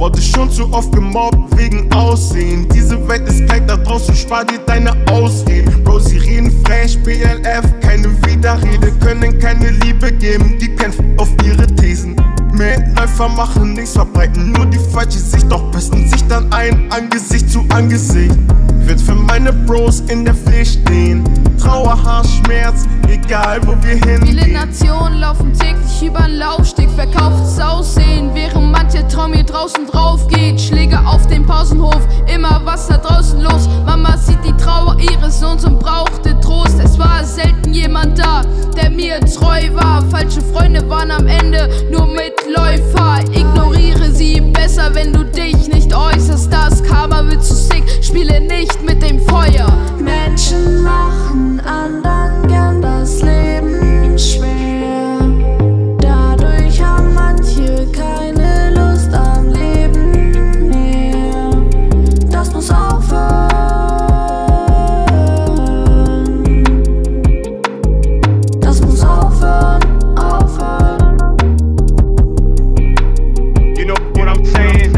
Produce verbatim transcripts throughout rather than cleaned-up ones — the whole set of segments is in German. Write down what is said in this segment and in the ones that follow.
Wurde schon zu oft gemobbt wegen Aussehen. Diese Welt ist kalt da draußen, spar dir deine Ausreden. Bro, sie reden fresh, B L F, keine Widerrede. Können keine Liebe geben, die kämpfen auf ihre Thesen. Mitläufer machen nichts, verbreiten nur die falsche Sicht. Doch pissen sich dann ein, Angesicht zu Angesicht. Wird für meine Bros in der Pflicht stehen. Trauer, Hass, Schmerz, egal wo wir hingehen. Viele Nationen laufen täglich übern Laufsteg, verkauftes Aussehen, während manche Traum hier draußen drauf geht. Schläge auf dem Pausenhof, immer was da draußen los. Mama sieht die Trauer ihres Sohns und brauchte Trost. Es war selten jemand da, der mir treu war. Falsche Freunde waren am Ende nur Mitläufer. Ignoriere sie besser, wenn du dich nicht äußerst. Das Karma wird zu sick, spiele nicht mit dem Feuer. Menschen machen anderen gern das Leben schwer. Dadurch haben manche keine Lust am Leben mehr. Das muss aufhören. Das muss aufhören, aufhören. You know what I'm saying?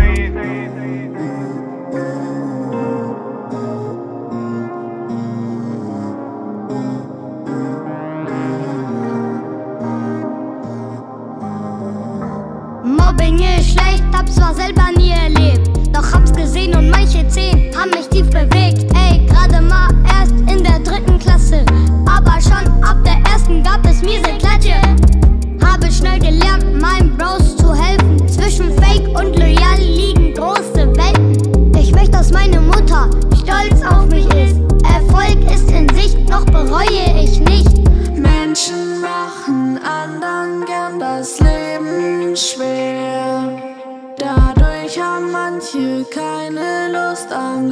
Mobbing ist schlecht, hab's zwar selber nie erlebt, doch hab's gesehen und manche Szenen haben mich tief bewegt. Ey, gerade mal erst in der dritten Klasse, aber schon ab der ersten gab es miese Klatsche. Habe schnell gelernt, meinen Bros zu helfen. Zwischen Fake und Loyal liegen große Welten. Ich möchte, dass meine Mutter stolz auf mich ist. Erfolg ist in Sicht, noch bereue ich nicht. Menschen machen anderen gern das Leben schwer. Dadurch haben manche keine Lust am